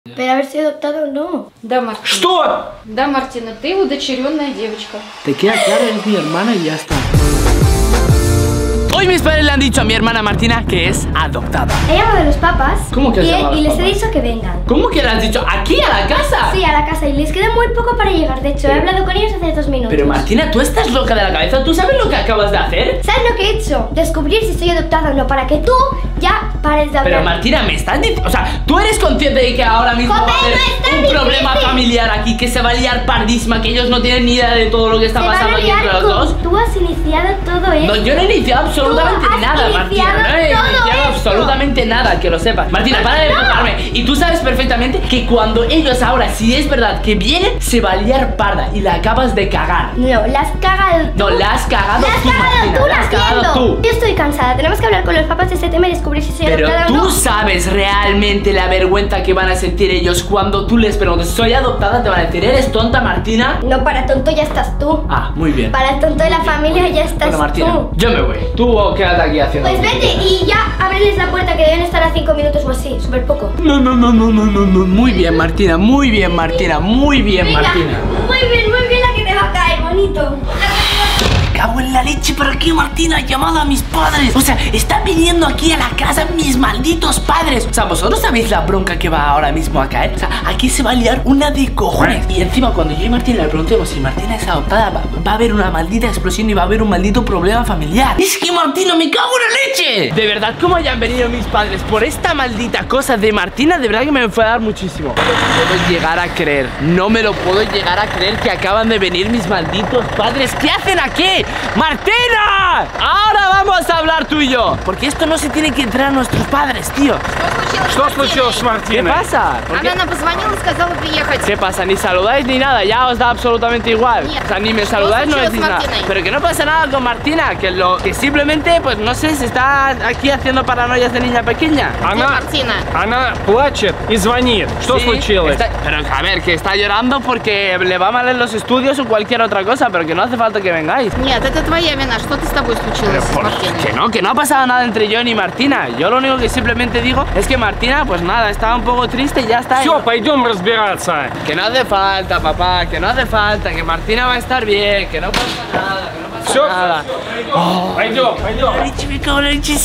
Pero haber sido adoptada o no. Да, Мартина. Что? Да, Мартина, ты удочеренная девочка. Te queda claro, es mi hermana y ya está. Hoy mis padres le han dicho a mi hermana Martina que es adoptada. He llamado a los papás. ¿Cómo que has llamado a los y les he papás? dicho que vengan. ¿Cómo que le has dicho? ¿Aquí, a la casa? Sí, a la casa. Y les queda muy poco para llegar. De hecho, he hablado con ellos hace 2 minutos. Pero Martina, ¿tú estás loca de la cabeza? ¿Tú sabes lo que acabas de hacer? ¿Sabes lo que he hecho? Descubrir si soy adoptada o no, para que tú ya pares de hablar. Pero Martina, me estás diciendo... O sea, ¿tú eres consciente de que ahora mismo Joder, va a haber no es tan un problema difícil. familiar aquí? Que se va a liar pardísima, que ellos no tienen ni idea de todo lo que está Se van pasando a aquí liar entre los con- dos. Tú has iniciado todo esto. No, yo no he iniciado absolutamente Tú has nada, Martina. iniciado No he todo iniciado esto. absolutamente nada, que lo sepas. Martina, para de empujarme. Y tú sabes perfectamente que cuando ellos ahora, si es verdad que vienen, se va a liar parda y la acabas de cagar. No, la has cagado tú. No, la has cagado La has tú, cagado Martina, tú, la has lo cagado siento. tú. Yo estoy cansada. Tenemos que hablar con los papás de este tema y descubrir si soy Pero adoptada o tú no. sabes realmente la vergüenza que van a sentir ellos cuando tú les preguntes, ¿soy adoptada? Te van a decir, ¿eres tonta, Martina? No, para tonto ya estás tú. Ah, muy bien. Para el tonto de la familia ya estás Bueno, Martina, tú. yo me voy. Tú quédate aquí haciendo. Pues vete y ya ábreles la puerta, que deben estar a 5 minutos o así, súper poco. No. Muy bien, Martina, muy bien, Martina, muy bien, Venga, Martina. muy bien la que te va a caer, bonito. Me cago en la leche, ¿pero qué, Martina? He llamado a mis padres. O sea, están viniendo aquí a la casa mis malditos padres. O sea, ¿vosotros sabéis la bronca que va ahora mismo a caer? O sea, aquí se va a liar una de cojones. Y encima, cuando yo y Martina le preguntemos si Martina es adoptada, va a haber una maldita explosión y va a haber un maldito problema familiar. Es que, Martina, me cago en la leche. De verdad, ¿cómo hayan venido mis padres por esta maldita cosa de Martina? De verdad que me enfadar muchísimo. No puedo llegar a creer. No me lo puedo llegar a creer que acaban de venir mis malditos padres. ¿Qué hacen aquí? ¡Martina! Ahora vamos a hablar tú y yo. Porque esto no se tiene que entrar a nuestros padres, tío. Что случилось с ¿Qué Мартиной? pasa? ¿Por qué? Она нам позвонила, сказала приехать. ¿Qué pasa? Ni saludáis ni nada, ya os da absolutamente igual. Нет. O sea, ni me Что saludáis, no случилось decís с nada. Мартиной? Pero que no pasa nada con Martina, que simplemente, pues no sé, se está aquí haciendo paranoias de niña pequeña. Мартина. Она плачет и звонит. Что Sí, случилось? pero a ver, que está llorando porque le va mal en los estudios o cualquier otra cosa, pero que no hace falta que vengáis. Нет, это твоя вина. Что ты с тобой случилось с Мартиной? Que no ha pasado nada entre yo ni Martina. Yo lo único que simplemente digo es que Martina, pues nada, estaba un poco triste y ya está. Все, пойдем разбираться. Que no hace falta, papá, que no hace falta, que Martina va a estar bien, que no pasa nada, que no pasa Все, nada. пойдем. Leche, me cago en la leche.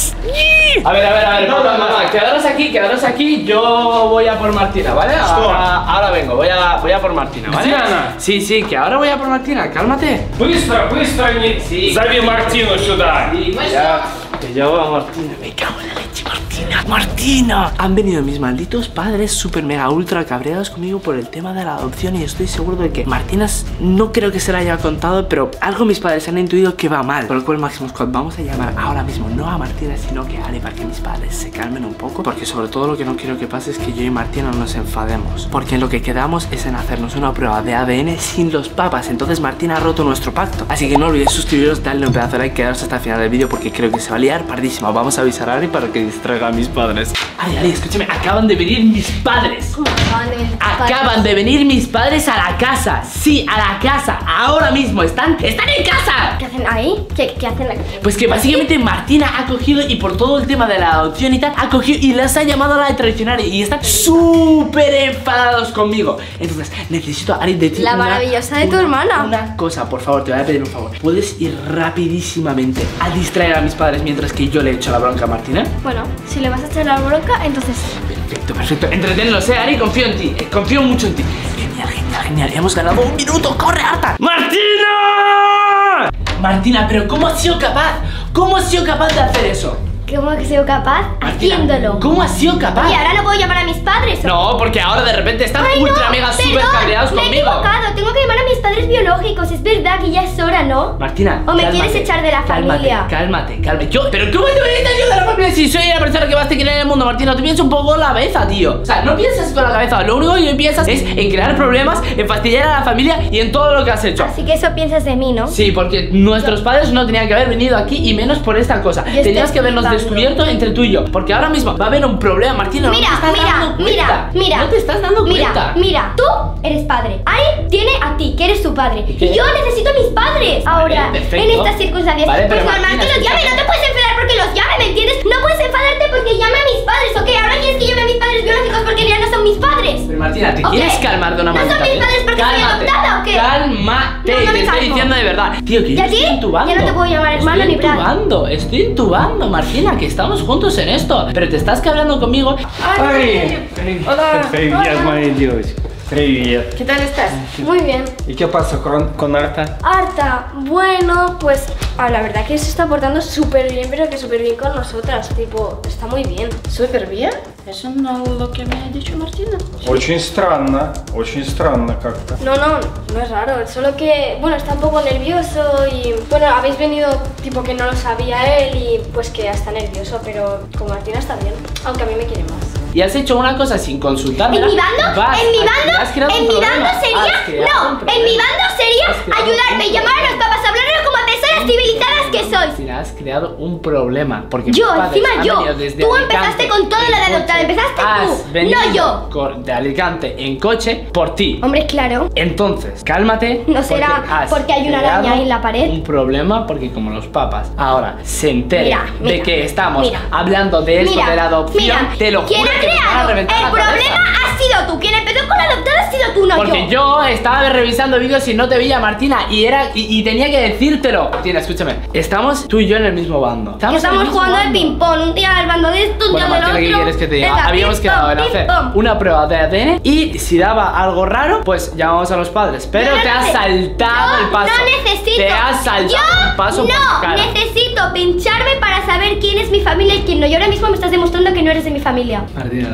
A ver, mamá, quedaros aquí, yo voy a por Martina, ¿vale? Ahora vengo, voy a por Martina, ¿vale? Где она? Sí, que ahora voy a por Martina, cálmate. Быстро, Sí. зови Мартину сюда. Que yo a Martina, me cago en la leche, Martina. Han venido mis malditos padres super mega ultra cabreados conmigo por el tema de la adopción y estoy seguro de que Martina no creo que se la haya contado, pero algo mis padres han intuido que va mal. Por lo cual, Máximo Squad, vamos a llamar ahora mismo no a Martina, sino que a Ale, para que mis padres se calmen un poco, porque sobre todo lo que no quiero que pase es que yo y Martina nos enfademos, porque lo que quedamos es en hacernos una prueba de ADN sin los papas. Entonces Martina ha roto nuestro pacto, así que no olvidéis suscribiros, darle un pedazo de like, quedaros hasta el final del vídeo porque creo que se va a liar pardísima. Vamos a avisar a Ari para que distraiga a mis padres. Ari, escúchame, acaban de venir mis padres. ¿Cómo acaban de venir tus padres? Acaban de venir mis padres a la casa. Sí, a la casa. Ahora mismo están en casa. ¿Qué hacen ahí? ¿Qué hacen aquí? Pues que básicamente Martina ha cogido y por todo el tema de la adopción y tal, ha cogido y les ha llamado a la de traicionaria y están súper enfadados conmigo. Entonces necesito, Ari, de ti La maravillosa de tu hermana. Una cosa, por favor, te voy a pedir un favor. ¿Puedes ir rapidísimamente a distraer a mis padres mientras que yo le echo la bronca a Martina? Bueno, si le vas a echar la bronca, entonces Perfecto. Entretenlos, Ari, confío en ti. Confío mucho en ti. Genial. Hemos ganado 1 minuto. ¡Corre, harta! ¡Martina! Martina, pero ¿cómo has sido capaz? ¿Cómo has sido capaz de hacer eso? ¿cómo he sido capaz? Martina, Haciéndolo. ¿cómo has sido capaz? Y ahora no puedo llamar a mis padres. ¿O? No, porque ahora de repente están Ay, no, ultra mega super perdón, cabreados me he conmigo. equivocado, tengo que llamar a mis padres biológicos. Es verdad que ya es hora, ¿no? Martina, ¿O me cálmate, quieres echar de la familia? Cálmate. ¿Pero cómo te voy a echar yo de la familia si soy la persona que más te quiere en el mundo, Martina? Tú piensas un poco con la cabeza, tío. O sea, no piensas con la cabeza. Lo único que piensas es en crear problemas, en fastidiar a la familia y en todo lo que has hecho. Así que eso piensas de mí, ¿no? Sí, porque nuestros padres no tenían que haber venido aquí y menos por esta cosa. Yo Tenías estoy que habernos flipando. descubierto entre tú y yo. Porque ahora mismo va a haber un problema, Martina. Mira, no te estás dando cuenta. mira. No te estás dando cuenta. Mira, tú eres padre. Ari tiene a ti, que eres su padre. Y yo necesito a mis padres. Ahora, perfecto. en estas circunstancias. Vale, pues pero normal Martina, que los llame, no te puedes enfadar porque los llame, ¿me entiendes? No puedes enfadarte porque llame a mis padres, ¿ok? Ahora quieres que llame a mis padres biológicos porque ya no son mis padres. padres. Pero Martina, ¿te ¿O quieres qué? calmar de una ¿No manera? son mis padres porque soy adoptada o qué? Cálmate, No, no me te estoy calmo. diciendo de verdad. Tío, que ¿Y yo a ti? estoy intubando. Ya no te puedo llamar hermano ni Brad. Estoy intubando, Martina, que estamos juntos en esto. Pero te estás hablando conmigo. Hola. Привет, моя девочка. Привет. ¿Qué tal estás? Muy bien. ¿Y qué pasa con Arta? Arta, bueno, pues la verdad que se está portando súper bien, pero que súper bien con nosotras. Tipo, está muy bien. Súper bien. Eso no es lo que me ha dicho Martina. Очень странно как-то. No es raro, es solo que, bueno, está un poco nervioso y, bueno, habéis venido tipo que no lo sabía él y pues que está nervioso, pero con Martina está bien, aunque a mí me quiere más. Y has hecho una cosa sin consultarme. En mi bando sería, ayudarme y llamar a los papás, hablarles como personas civilizadas que sois. Martina, has creado un problema. Porque Yo, mis padres encima han yo. venido desde Tú Alicante empezaste con todo en lo de adoptar, coche. empezaste Has tú, venido no yo. de Alicante en coche por ti. Hombre, claro. Entonces, cálmate. No será porque hay una creado araña ahí en la pared. Un problema porque como los papas ahora se enteren de Mira, que estamos mira. hablando de esto de la adopción, te lo juro ¿quién ha que nos van a creado reventar el la cabeza. problema? Ha sido tú. Quien empezó con la adoptada ha sido tú, no Porque yo estaba revisando vídeos y no te veía, Martina, y tenía que decírtelo. Martina, escúchame, estamos tú y yo en el mismo bando. Que en el estamos mismo jugando al bando. ping-pong. Un día al bando de esto, un Bueno, día del Martina, otro. ¿qué quieres que te diga? Venga, Habíamos quedado en hacer ping-pong. una prueba de ADN y si daba algo raro, pues llamamos a los padres. Pero Yo te has saltado el paso. No necesito. Te has saltado el paso por tu no cara. necesito pincharme para saber quién es mi familia y quién no. Y ahora mismo me estás demostrando que no eres de mi familia. Martina,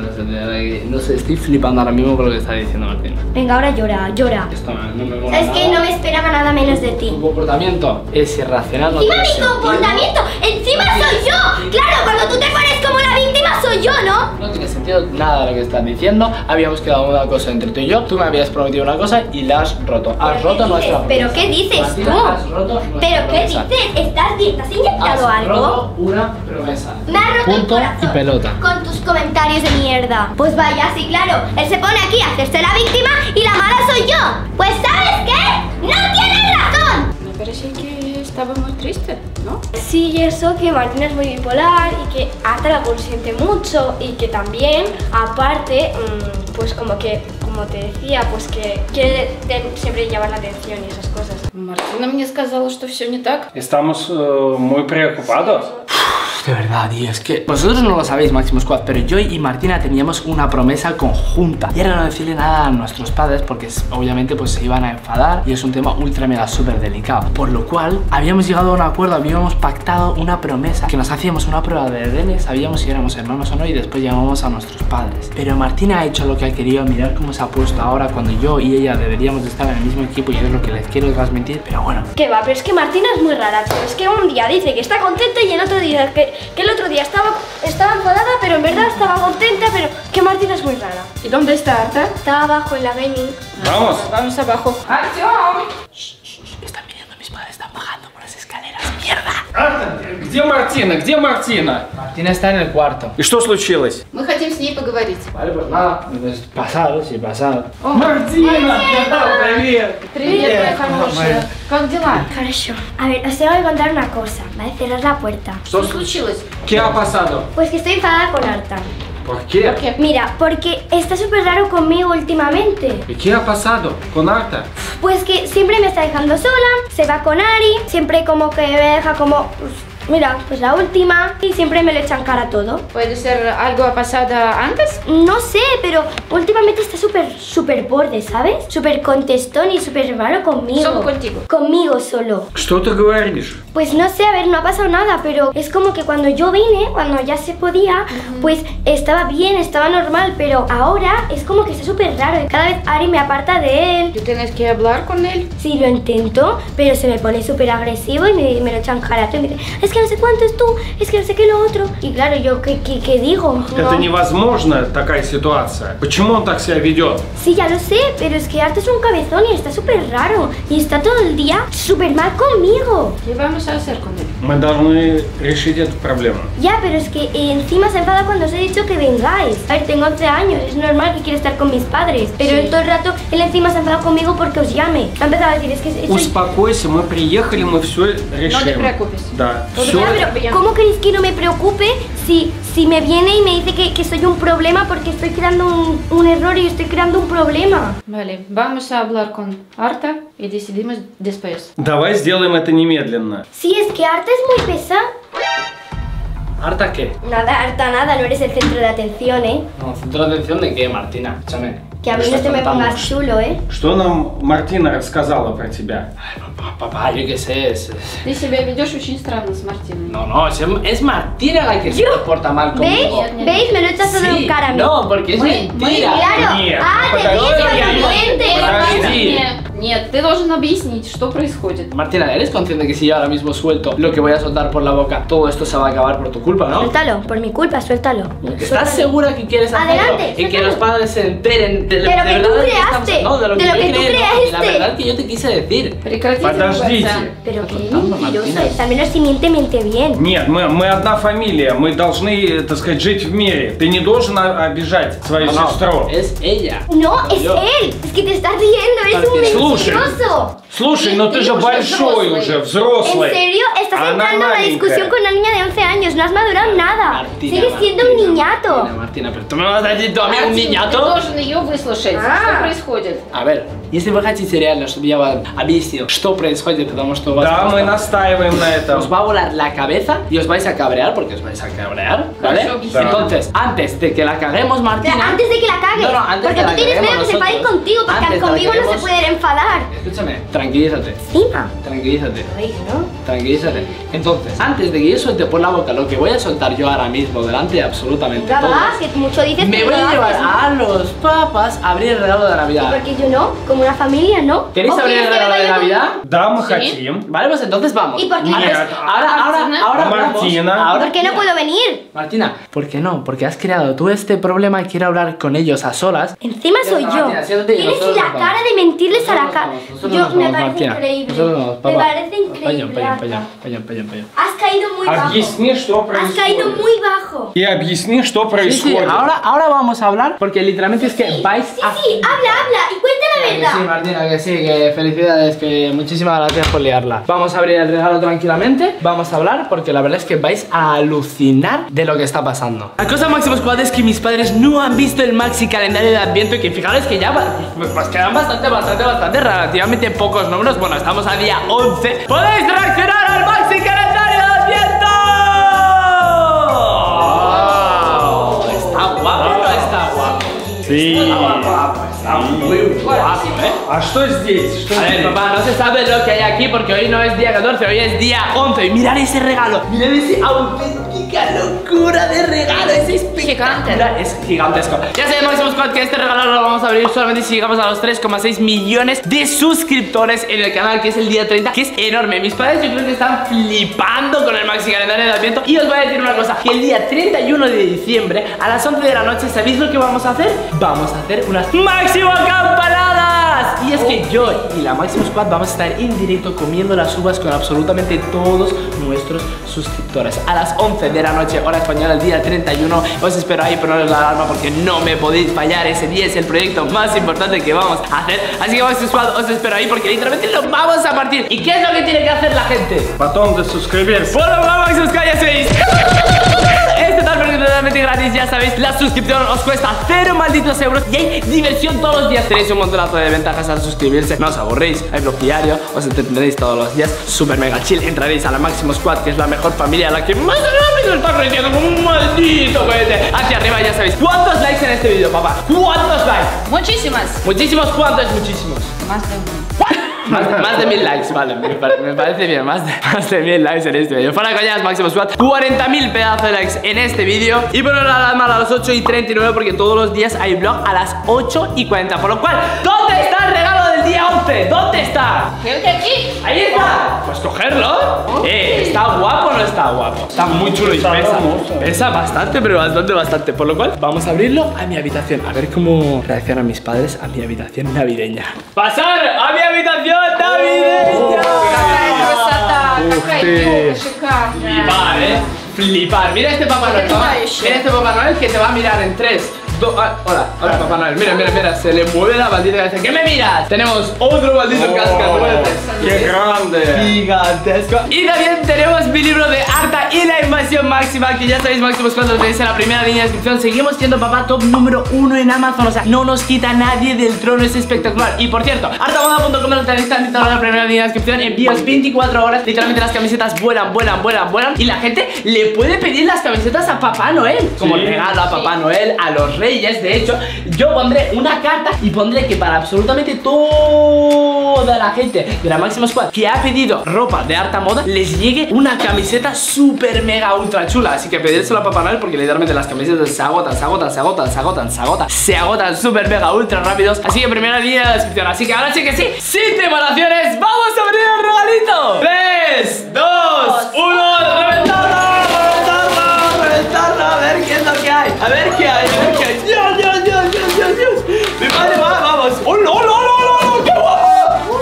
no sé, estoy flipando ahora mismo con lo que está diciendo Martina. Venga, ahora llora. Esto no me mola Es que nada. no me esperaba nada menos de ti. Tu comportamiento es irracional. No Encima tiene mi sentido. comportamiento, encima soy yo. Claro, cuando tú te pones como la víctima soy yo, ¿no? No tiene sentido nada lo que estás diciendo. Habíamos quedado una cosa entre tú y yo. Tú me habías prometido una cosa y la has roto. Has roto nuestra promesa. ¿Pero qué dices Martina, tú? has roto nuestra ¿Pero qué promesa. dices? ¿Estás inyectado Has algo? roto una promesa. Me has roto Punto el corazón y pelota. con tus comentarios de mierda. Pues vaya, sí, claro. Él se pone aquí a hacerse la víctima y la mala soy yo. Pues ¿sabes qué? ¡No tienes razón! Me parece que estaba muy triste, ¿no? Sí, y eso que Martina es muy bipolar y que Arta la consiente mucho y que también, aparte, pues como que, como te decía, pues que quiere siempre llamar la atención y esas cosas. Martina мне сказала, что все не так. Estamos muy preocupados. De verdad, tío, es que vosotros no lo sabéis, Máximo Squad, pero yo y Martina teníamos una promesa conjunta y era no decirle nada a nuestros padres porque obviamente pues se iban a enfadar y es un tema ultra mega súper delicado, por lo cual habíamos llegado a un acuerdo, habíamos pactado una promesa que nos hacíamos una prueba de ADN, sabíamos si éramos hermanos o no y después llamamos a nuestros padres, pero Martina ha hecho lo que ha querido, mirar cómo se ha puesto ahora cuando yo y ella deberíamos de estar en el mismo equipo y es lo que les quiero transmitir, pero bueno. Que va, pero es que Martina es muy rara, tío. Es que un día dice que está contenta y el otro día que el otro día estaba enfadada, pero en verdad estaba contenta, pero que Martina es muy rara. ¿Y dónde está Arta? Estaba abajo en la Beni. Vamos. Vamos abajo. ¡Артём! Están viniendo mis padres, están bajando por las escaleras, mierda. Арта, где Мартина? Где Мартина? Martina está en el cuarto. И что случилось? Мы хотим с ней поговорить. Vale, pues nada, pasar, sí, pasar. Мартина! Привет! Привет, моя хорошая. Как дела? Хорошо. A ver, os tengo que contar una cosa. Vale, cerrar la puerta. Что случилось? ¿Qué ha pasado? Pues que estoy enfadada con Arta. ¿Por qué? ¿Qué? Mira, porque está súper raro conmigo últimamente. ¿Y qué ha pasado con Arta? Pues que siempre me está dejando sola, se va con Ari, siempre como que me deja como... Mira, pues la última y siempre me lo echan cara todo. ¿Puede ser algo ha pasado antes? No sé, pero últimamente está súper borde, ¿sabes? Súper contestón y súper raro conmigo. Solo contigo. Conmigo solo. Что ты говоришь? Pues no sé, a ver, no ha pasado nada, pero es como que cuando yo vine, cuando ya se podía, pues estaba bien, estaba normal, pero ahora es como que está súper raro. Cada vez Ari me aparta de él. ¿Tú tienes que hablar con él? Sí, lo intento, pero se me pone súper agresivo y me lo echan jarato y me dice, es que no sé cuánto es tú, es que no sé qué lo otro. Y claro, yo, ¿qué digo? Это невозможно, такая ситуация. Почему он так себя ведет? Sí, ya lo sé, pero es que Arta es un cabezón y está súper raro. Y está todo el día súper mal conmigo. ¿Qué vamos a hacer con él? Мы должны решить эту проблему. Ya, pero es que encima se enfada cuando os he dicho que vengáis. A ver, tengo 11 años, es normal que quiera estar con mis padres. Pero Sí. todo el rato él encima se ha enfadado conmigo porque os llame. Ha empezado a decir, es que... Успокойся, мы приехали, мы все решим. No te preocupes. Да, Todo все. Ya, bien. pero ¿cómo queréis que no me preocupe si si me viene y me dice que soy un problema porque estoy creando un error y estoy creando un problema. Vale, vamos a hablar con Arta y decidimos después. Давай сделаем это немедленно. Sí, es que Arta es muy pesada. ¿Harta qué? Nada, Arta, nada, no eres el centro de atención, ¿eh? No, centro de atención de qué, Martina. Escúchame. Que a mí no te me pongas chulo, ¿eh? Что нам Мартина рассказала про тебя? Papá, yo qué sé. Ты себя ведешь очень странно с Мартиной. No, es Martina la que se comporta mal conmigo. ¿Veis? ¿Veis? Me lo echas todo en cara a mí. No, porque es mentira. Claro. Нет, Ah, te подожди. dices Нет, ты должен объяснить, что происходит. Martina, ¿eres consciente que si yo ahora mismo suelto lo que voy a soltar por la boca, todo esto se va a acabar por tu culpa, no? Suéltalo, por mi culpa, suéltalo. ¿Estás segura que quieres hacerlo? Adelante, Y que suéltalo. los padres se enteren de De lo que verdad tú de que creaste, estamos- no, de lo que de lo yo que tú creé, no, creaste. la verdad que yo te quise decir. Прекратите Подождите. ругаться. Pero qué contando, mentirosa Martina. es. Al menos si miente, miente bien. Нет, мы одна фамилия, мы должны, так сказать, жить в мире. Ты не должен обижать свою No, сестру. es ella. No, es yo. él. Es que te estás riendo, eres un Martina. Слушай, mentiroso. слушай, ну ты же большой уже, ¿En взрослый. serio? Estás Она entrando en una маленькая. discusión con una niña de 11 años. No has madurado nada. Martina, Sigues siendo un niñato. Martina, pero tú me vas a decir tú a mí un Ты niñato. должен ее выслушать. Что происходит? A ver, если вы хотите реально, чтобы я вам объяснил, что происходит, потому что у вас Да, просто мы настаиваем на этом. os va a volar la cabeza y os vais a cabrear porque os vais a cabrear, ¿vale? Хорошо, объясни. Entonces, antes de que la caguemos, Martina. Pero antes de que la cagues. No, no, antes porque de tú la tienes miedo caguemos que se enfaden nosotros. contigo. Porque Antes de la conmigo no se caguemos- pueden enfadar. Escúchame, tranquilízate, Encima. tranquilízate. ¿Veis, no? Tranquilízate. Entonces, antes de que yo suelte por la boca lo que voy a soltar yo ahora mismo delante de absolutamente Venga, todos, va, que mucho dices me que voy no a lo llevar haces. a los papas a abrir el regalo de Navidad. Porque yo no, como una familia, ¿no? ¿Queréis ¿O abrir el quieres que regalo de vaya con- Navidad? Да, мы хотим. Vale, pues entonces vamos. ¿Y por qué? Antes- Нет. ahora А hablamos. Мартина? Ahora- ¿Por qué no puedo venir? Martina, ¿por qué no? Porque has creado tú este problema y quiero hablar con ellos a solas. Encima soy yo. Martina, siéntate y Tienes nosotros la nos vamos. cara de mentirles a la cara. Nosotros Yo nos me vamos, parece Martina. increíble. Nosotros nos vamos, Me papá. parece increíble. Pañón. Has caído muy bajo. Объясни, что Has caído происходит. muy bajo. И объясни, что Sí, происходит. ahora vamos a hablar porque literalmente es que vais Sí, a... sí, habla y cuenta la Que sí, verdad. Martina, que sí, que felicidades, que muchísimas gracias por liarla. Vamos a abrir el regalo tranquilamente, vamos a hablar porque la verdad es que vais a alucinar de lo que está pasando. La cosa, Máximo Squad, es que mis padres no han visto el maxi calendario de Adviento y que fijaros que ya pues quedan bastante relativamente pocos números. Bueno, estamos a día 11. ¡Podéis reaccionar al maxi calendario de Adviento! ¡Wow! ¿Está guapo o no está guapo? Sí. Está muy guapo, ¿eh? А что здесь? Что A ver, здесь? papá, no se sabe lo que hay aquí porque hoy no es día 14, hoy es día 11. Y mirad ese regalo, mirad esa auténtica locura de regalo, es espectacular, es gigantesco. Ya sabemos, Máximo Squad, que este regalo lo vamos a abrir solamente si llegamos a los 3,6 millones de suscriptores en el canal, que es el día 30, que es enorme. Mis padres yo creo que están flipando con el maxi calendario de Adviento. Y os voy a decir una cosa, que el día 31 de diciembre a las 11 de la noche, ¿sabéis lo que vamos a hacer? Vamos a hacer unas máximo campanadas. Y es que yo y la Máximo Squad vamos a estar en directo comiendo las uvas con absolutamente todos nuestros suscriptores a las 11 de la noche, hora española, el día 31. Os espero ahí, poneros la alarma porque no me podéis fallar. Ese día es el proyecto más importante que vamos a hacer. Así que Máximo Squad, os espero ahí porque literalmente lo vamos a partir. ¿Y qué es lo que tiene que hacer la gente? Потом de suscribirse. Por lo Máximo Squad, ya sabéis. Este tal perdido totalmente gratis, ya sabéis. La suscripción os cuesta 0 malditos euros y hay diversión todos los días. Tenéis un montonazo de ventajas al suscribirse. No os aburréis, hay blog diario, os entretendréis todos los días. Super mega chill. Entraréis a la Máximo Squad, que es la mejor familia, la que más rápido está creciendo como un maldito cohete. Hacia arriba, ya sabéis. ¿Cuántos likes en este vídeo, papá? ¿Cuántos likes? Muchísimas. Muchísimos, ¿cuántos? Muchísimos. Más de uno. Más de 1000 likes, vale, me parece bien, más de 1000 likes en este vídeo. Fuera coñas, Máximo Squad, 40.000 pedazos de likes en este vídeo. Y poner la alarma a las 8:39 porque todos los días hay vlog a las 8:40. Por lo cual, ¿dónde está el regalo del día 11? ¿Dónde está? Creo que aquí. Ahí está. Pues cogerlo. ¿Está guapo o no está guapo? Está muy chulo y pesa. Pesa bastante, pero bastante. Por lo cual, vamos a abrirlo a mi habitación. A ver cómo reaccionan mis padres a mi habitación navideña. ¡Pasar a mi habitación navideña! Какая красота. Какая елка шикарная. Flipar, Flipar. Mira este Papá Noel. Потрясающе. Mira este Papá Noel que te va a mirar en 3, Hola, Papá Noel. Mira, se le mueve la maldita cabeza. ¿Qué me miras? Tenemos otro maldito cascanueces. ¡Qué grande! Gigantesco. Y también tenemos mi libro de Arta y la invasión máxima, que ya sabéis, máximos cuando lo tenéis en la primera línea de descripción. Seguimos siendo, papá, top número 1 en Amazon. O sea, no nos quita nadie del trono, es espectacular. Y por cierto, artamoda.com lo tenéis también en la primera línea de descripción. Envíos 24 horas. Literalmente las camisetas vuelan. Y la gente le puede pedir las camisetas a Papá Noel como regalo a Papá Noel, a los reyes. De hecho, yo pondré una carta y pondré que para absolutamente toda la gente de la Máxima Squad que ha pedido ropa de Arta Moda les llegue una camiseta super mega ultra chula. Así que pedírselo a Papá Noel porque literalmente las camisetas se agotan super mega ultra rápidos. Así que primera línea de descripción. Así que ahora sí que sí, sin demolaciones, ¡vamos a abrir el regalito! 3, 2, 1, reventarlo, a ver qué es lo que hay. A ver qué hay. Dios. Mi padre va, vamos. ¡Hola! ¡Qué guapo!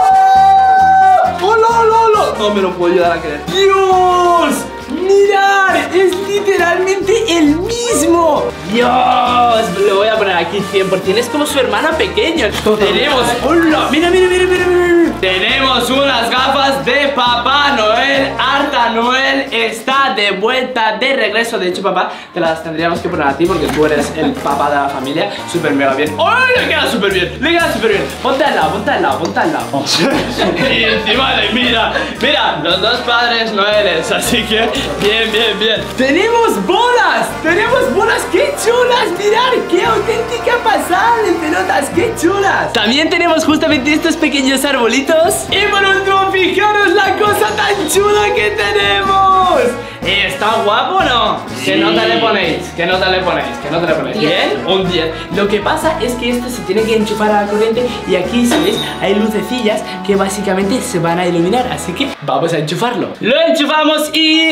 ¡Hola! No me lo puedo llegar a creer. ¡Dios! ¡Mirad! ¡Es literalmente el mismo! ¡Dios! Lo voy a poner aquí 100%. Es como su hermana pequeña. Tenemos... ¡Hola! ¡Mira! Tenemos unas gafas de Papá Noel. Arta Noel está de vuelta, de regreso. De hecho, papá, te las tendríamos que poner a ti porque tú eres el papá de la familia. Súper mega bien. ¡Oh! Le queda súper bien. Ponte al lado. Y encima de... Mira, los dos padres Noeles. Así que... Bien. Tenemos bolas. ¡Qué chulas! Mirad, qué auténtica pasada de pelotas. ¡Qué chulas! También tenemos justamente estos pequeños arbolitos. Y por último, fijaros la cosa tan chula que tenemos. ¿Está guapo o no? Sí. ¿Qué nota le ponéis? ¿Bien? Un 10. Lo que pasa es que esto se tiene que enchufar a la corriente. Y aquí, ¿sabéis? Hay lucecillas que básicamente se van a iluminar. Así que vamos a enchufarlo. Lo enchufamos y...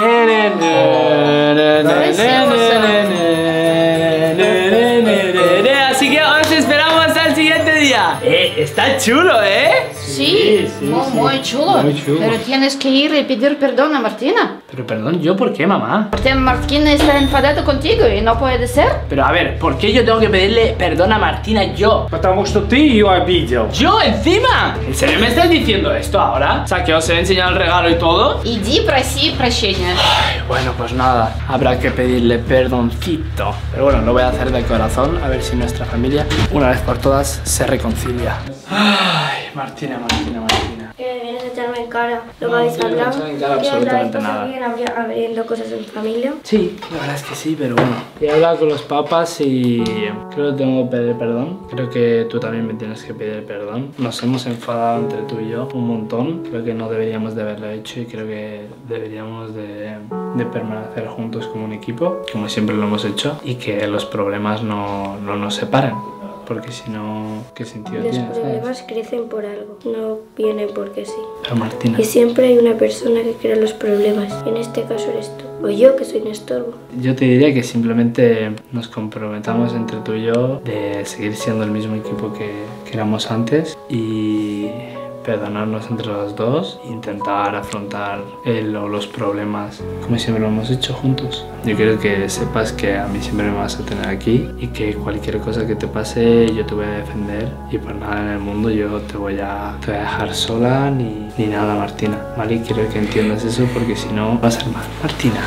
Así que os esperamos al siguiente día. Está chulo, ¿eh? Sí. Muy chulo. Pero tienes que ir y pedir perdón a Martina. Pero perdón, ¿yo por qué, mamá? Porque Martina está enfadada contigo y no puede ser. Pero a ver, ¿por qué yo tengo que pedirle perdón a Martina yo? Потому что ты ее обидел. ¿Yo encima? ¿En serio me estás diciendo esto ahora? O sea, que os he enseñado el regalo y todo. Иди проси прощения. Ay, bueno, pues nada, habrá que pedirle perdoncito. Pero bueno, lo voy a hacer de corazón. A ver si nuestra familia, una vez por todas, se reconcilia. Ay, Martina. Que vienes a echarme en cara lo que habéis hablado. No en cara absolutamente nada. Habiendo cosas en familia. Sí, la verdad es que sí, pero bueno. He hablado con los papas y creo que tengo que pedir perdón. Creo que tú también me tienes que pedir perdón. Nos hemos enfadado entre tú y yo un montón. Creo que no deberíamos de haberlo hecho y creo que deberíamos de permanecer juntos como un equipo, como siempre lo hemos hecho, y que los problemas no nos separen. Porque si no, ¿qué sentido tiene? Los problemas crecen por algo, no vienen porque sí. Pero Martina... Y siempre hay una persona que crea los problemas. En este caso eres tú. O yo, que soy un estorbo. Yo te diría que simplemente nos comprometamos entre tú y yo de seguir siendo el mismo equipo que éramos antes y perdonarnos entre los dos e intentar afrontar los problemas como siempre lo hemos hecho juntos. Yo quiero que sepas que a mí siempre me vas a tener aquí y que cualquier cosa que te pase yo te voy a defender y por nada en el mundo yo te voy a dejar sola ni nada, Martina, ¿vale? Y quiero que entiendas eso porque si no va a ser mal. Martina,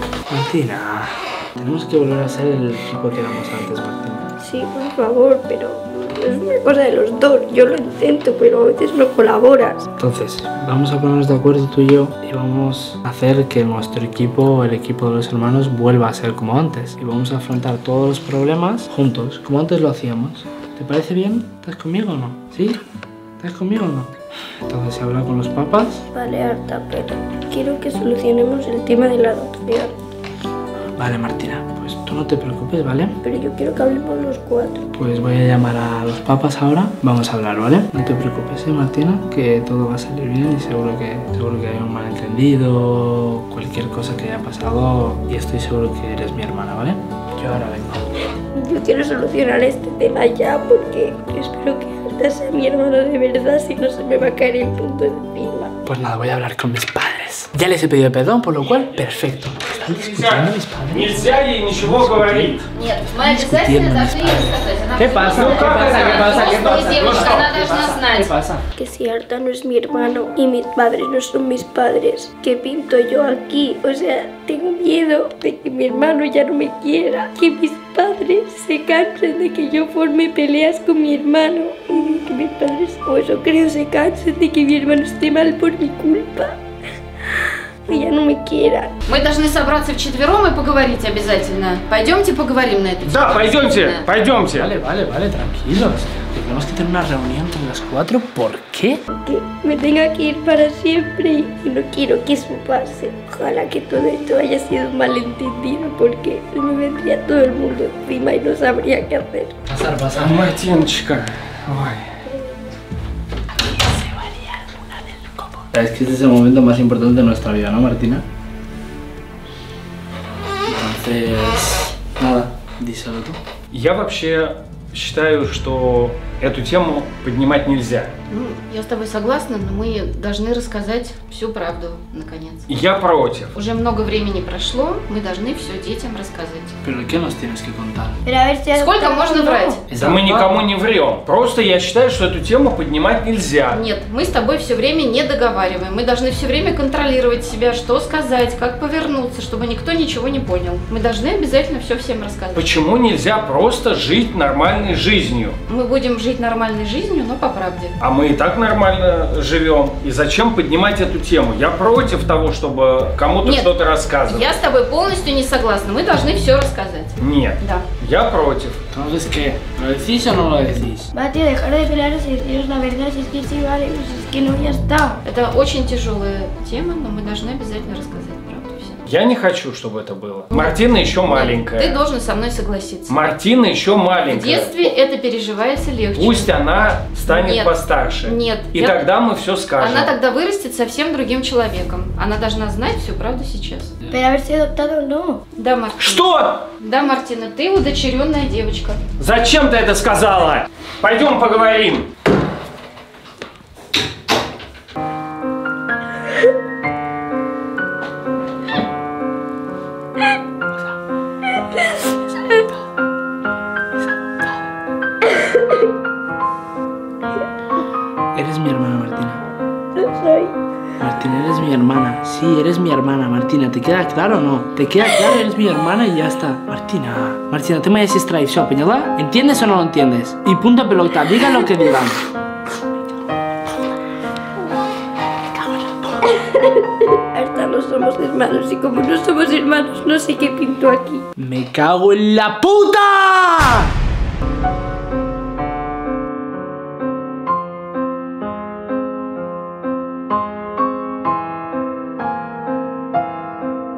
tenemos que volver a ser el equipo que éramos antes, Martina. Sí, por favor, pero... es una cosa de los dos, yo lo intento, pero a veces no colaboras. Entonces, vamos a ponernos de acuerdo tú y yo y vamos a hacer que nuestro equipo, el equipo de los hermanos, vuelva a ser como antes. Y vamos a afrontar todos los problemas juntos, como antes lo hacíamos. ¿Te parece bien? ¿Estás conmigo o no? ¿Sí? ¿Estás conmigo o no? Entonces, habla con los papás. Vale, Arta, pero quiero que solucionemos el tema de la adopción. Vale, Martina, pues tú no te preocupes, ¿vale? Pero yo quiero que hablemos los cuatro. Pues voy a llamar a los papas ahora. Vamos a hablar, ¿vale? No te preocupes, Martina, que todo va a salir bien y seguro que hay un malentendido, cualquier cosa que haya pasado, y estoy seguro que eres mi hermana, ¿vale? Yo ahora vengo. Yo quiero solucionar este tema ya porque espero que Arta sea mi hermana de verdad, si no se me va a caer el punto encima. Pues nada, voy a hablar con mis padres. Yes. Ya les he pedido perdón, por lo cual, perfecto. Están discutiendo mis padres. Нельзя ей ничего говорить. Нет, мы обязательно должны ей рассказать. Она ¿Qué pasa? Ну, как это? взрослая девушка, она должна ¿Qué знать. pasa? Que si Arta no es mi hermano y mis padres no son mis padres, ¿qué pinto yo aquí? O sea, tengo miedo de que mi hermano ya no me quiera, que mis padres se cansen de que yo forme peleas con mi hermano y de que mis padres, o eso creo, se cansen de que mi hermano esté mal por mi culpa y ya no me quieran. Мы должны собраться вчетвером и поговорить обязательно. Пойдемте поговорим на эту тему. Да, пойдемте, пойдемте. Vale, tranquilos. Tenemos que tener una reunión con las 4. ¿Por qué? Que me tenga que ir para siempre y no quiero que eso pase. Ojalá que todo esto haya sido un malentendido porque me vendría todo el mundo encima y no sabría qué hacer. Pasar. Мартиночка. Ой. Es que este es el momento más importante de nuestra vida, ¿no, Martina? Entonces, nada, díselo tú. Я вообще считаю, что эту тему поднимать нельзя. Ну, я с тобой согласна, но мы должны рассказать всю правду, наконец. Я против. Уже много времени прошло, мы должны все детям рассказать. ¿Pero qué nos tienes que contar? Pero a ver si Сколько можно врать? Да мы никому не врем. Просто я считаю, что эту тему поднимать нельзя. Нет, мы с тобой все время не договариваем. Мы должны все время контролировать себя, что сказать, как повернуться, чтобы никто ничего не понял. Мы должны обязательно все всем рассказать. Почему нельзя просто жить нормальной жизнью? Мы будем жить нормальной жизнью, но по правде. А мы и так нормально живем. И зачем поднимать эту тему? Я против того, чтобы кому-то Нет, что-то рассказывать. Я с тобой полностью не согласна. Мы должны все рассказать. Нет. Да. Я против. Entonces, ¿qué? ¿Lo decís o no lo decís? Va, tío, dejar de pelearos y deciros la verdad, si es que sí, vale, pues es que no, ya está. Это очень тяжелая тема, но мы должны обязательно рассказать правду всем. Я не хочу, чтобы это было. Мартина еще маленькая. Ты должен со мной согласиться. Мартина еще В маленькая. детстве это переживается легче. Пусть она станет Нет. постарше. Нет. И тогда мы все скажем. Она тогда вырастет совсем другим человеком. Она должна знать всю правду сейчас. Pero a ver si adoptado o no. Да, Мартина. Что? Да, Мартина, ты удочеренная девочка. Зачем ты это сказала? Пойдем поговорим. Eres mi hermana, Martina. No soy. Martina, eres mi hermana. Sí, eres mi hermana, Martina. ¿Te queda claro o no? ¿Te queda claro? Eres mi hermana y ya está. Martina, te me haces traición, ¿peñada? ¿Entiendes o no lo entiendes? Y punto pelota, digan lo que digan. Hasta no somos hermanos y como no somos hermanos no sé qué pinto aquí. ¡Me cago en la puta!